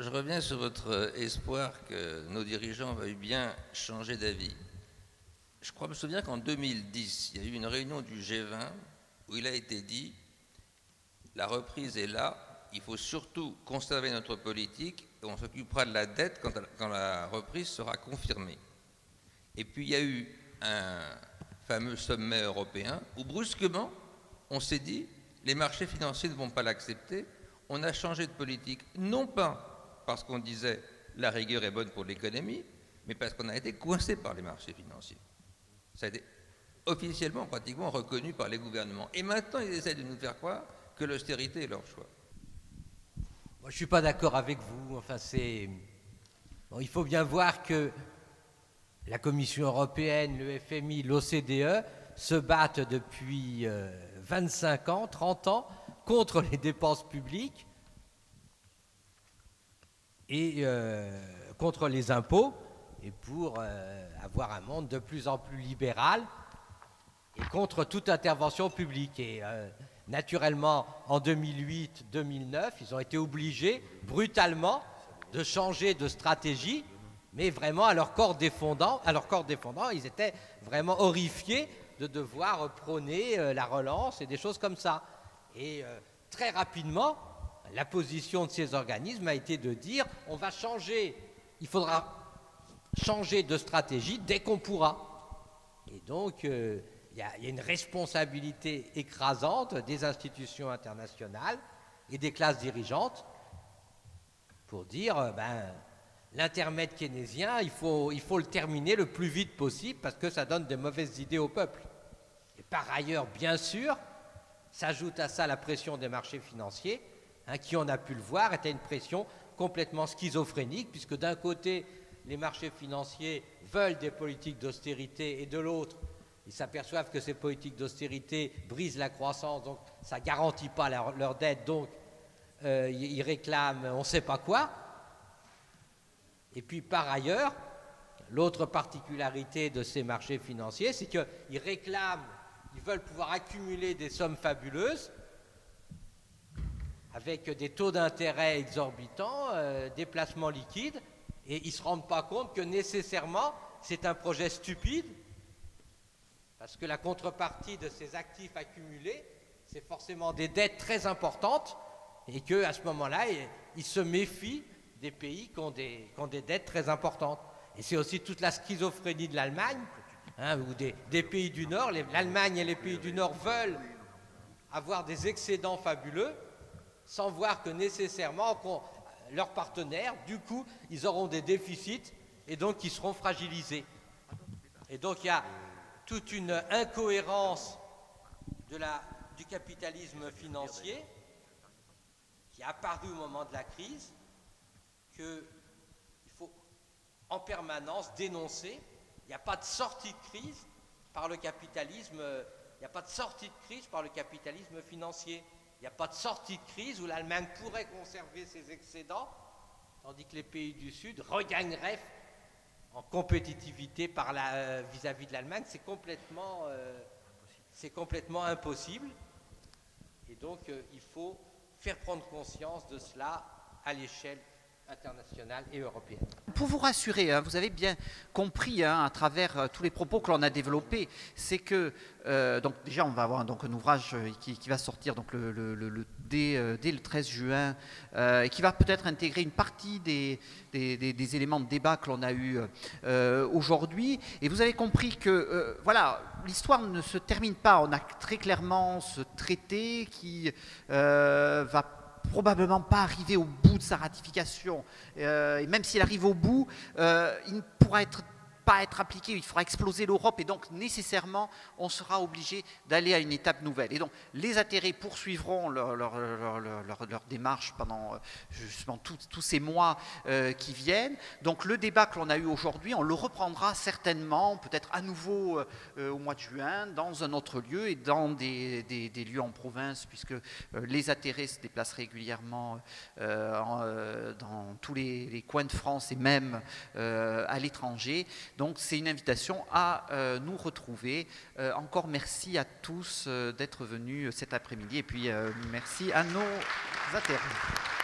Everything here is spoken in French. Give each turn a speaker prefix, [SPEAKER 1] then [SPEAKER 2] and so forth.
[SPEAKER 1] je reviens sur votre espoir que nos dirigeants veuillent bien changer d'avis. Je crois me souvenir qu'en 2010, il y a eu une réunion du G20 où il a été dit « La reprise est là, il faut surtout conserver notre politique et on s'occupera de la dette quand la reprise sera confirmée. » Et puis il y a eu un fameux sommet européen où brusquement, on s'est dit « Les marchés financiers ne vont pas l'accepter ». On a changé de politique, non pas parce qu'on disait la rigueur est bonne pour l'économie, mais parce qu'on a été coincé par les marchés financiers. Ça a été officiellement, pratiquement reconnu par les gouvernements. Et maintenant, ils essaient de nous faire croire que l'austérité est leur choix.
[SPEAKER 2] Moi, je ne suis pas d'accord avec vous. Enfin, bon, il faut bien voir que la Commission européenne, le FMI, l'OCDE se battent depuis 25 ans, 30 ans, contre les dépenses publiques et contre les impôts, et pour avoir un monde de plus en plus libéral et contre toute intervention publique. Et naturellement, en 2008-2009, ils ont été obligés brutalement de changer de stratégie, mais vraiment à leur corps défendant, ils étaient vraiment horrifiés de devoir prôner la relance et des choses comme ça. Et très rapidement, la position de ces organismes a été de dire on va changer, il faudra changer de stratégie dès qu'on pourra. Et donc, il y a une responsabilité écrasante des institutions internationales et des classes dirigeantes pour dire l'intermède keynésien, il faut le terminer le plus vite possible parce que ça donne de mauvaises idées au peuple. Et par ailleurs, bien sûr, s'ajoute à ça la pression des marchés financiers, qui, on a pu le voir, était une pression complètement schizophrénique, puisque d'un côté, les marchés financiers veulent des politiques d'austérité, et de l'autre, ils s'aperçoivent que ces politiques d'austérité brisent la croissance, donc ça ne garantit pas leur dette, donc ils réclament on ne sait pas quoi. Et puis par ailleurs, l'autre particularité de ces marchés financiers, c'est qu'ils réclament, ils veulent pouvoir accumuler des sommes fabuleuses avec des taux d'intérêt exorbitants, des placements liquides, et ils ne se rendent pas compte que nécessairement c'est un projet stupide, parce que la contrepartie de ces actifs accumulés, c'est forcément des dettes très importantes, et qu'à ce moment-là, ils se méfient des pays qui ont des dettes très importantes. Et c'est aussi toute la schizophrénie de l'Allemagne, ou des pays du Nord. L'Allemagne et les pays du Nord veulent avoir des excédents fabuleux sans voir que nécessairement leurs partenaires, du coup, ils auront des déficits et donc ils seront fragilisés. Et donc il y a toute une incohérence du capitalisme financier qui est apparue au moment de la crise, qu'il faut en permanence dénoncer. Il n'y a pas de sortie de crise par le capitalisme, il n'y a pas de sortie de crise par le capitalisme financier. Il n'y a pas de sortie de crise où l'Allemagne pourrait conserver ses excédents, tandis que les pays du Sud regagneraient en compétitivité vis-à-vis de l'Allemagne. C'est complètement impossible. Et donc, il faut faire prendre conscience de cela à l'échelle internationale et européenne.
[SPEAKER 3] Pour vous rassurer, vous avez bien compris à travers tous les propos que l'on a développés, c'est que donc déjà on va avoir donc un ouvrage qui va sortir donc dès le 13 juin et qui va peut-être intégrer une partie des éléments de débat que l'on a eu aujourd'hui. Et vous avez compris que voilà, l'histoire ne se termine pas. On a très clairement ce traité qui va probablement pas arriver au bout de sa ratification, et même s'il arrive au bout, il ne pourra pas être appliqué, il faudra exploser l'Europe, et donc nécessairement on sera obligé d'aller à une étape nouvelle. Et donc les atterrés poursuivront leur démarche pendant justement tous ces mois qui viennent. Donc le débat que l'on a eu aujourd'hui, on le reprendra certainement, peut-être à nouveau au mois de juin, dans un autre lieu et dans des lieux en province, puisque les atterrés se déplacent régulièrement dans tous les coins de France et même à l'étranger. Donc c'est une invitation à nous retrouver. Encore merci à tous d'être venus cet après-midi et puis merci à nos atterrés.